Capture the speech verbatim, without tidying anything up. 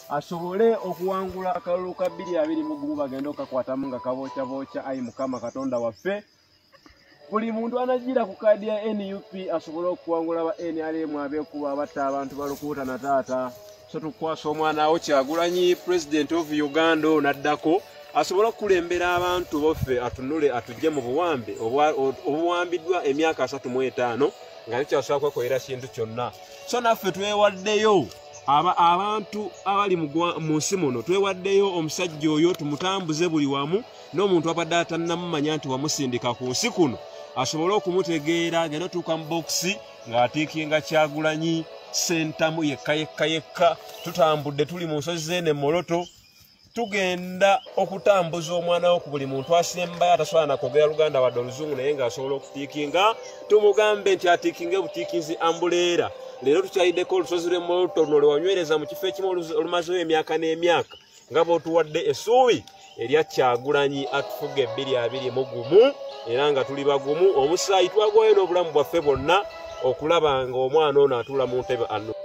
asobole okuwangula akalulu ka bbiri abiri mu gumu bagenda okakwatamu nga kabookya bookya. Ayi Mukama Katonda waffe, buli muntu anagira ku kaadi ya N U P asobole okuwangula ba N R M abeekuba abatta abantu balukuuta na taata. So tukwasa omwana wo Kyagulanyi, President of Uganda naddako asobole okulembera abantu boffe atunule atujje mu buwambe obuwambiddwa emyaka asatu mu etaano nga tekyasobola kwekolera kintu kyonna. So naffe twewaddeyo aba abantu abali mu nsi muno, twewaddeyo omusajja oyo tumutambuze buli wamu, n'omuntu abadde atannamumanya nti wamusindika ku nsi kuno asobole okumutegeera genda tuuka mu bokisi ng'atiikinga Kyagulanyi sentamu yekka yekka yekka. Tutambudde tuli mu nsozi z'ene Moroto, tugenda okutambuza omwana wo ku buli muntu asembayo atasobola nakwogera Luganda wadde Oluzungu naye ng'asobola okutiikinga, tumugambe nti atiikinge butiikinzi ambuleera. Leero tukyayiddeko olusozi lw'e Moroto luno lwe wanywereza mu kifo ekimu olumazeyo emyaka n'emyaka nga bw'otuwadde essuubi erya Kyagulanyi atufuga ebbiri abiri mu gumu, era nga tuli bagumu. Omusaayi twagwayo n'obulamu bwaffe bwonna okulaba ng'omwana ono atuula mu ntebe ano.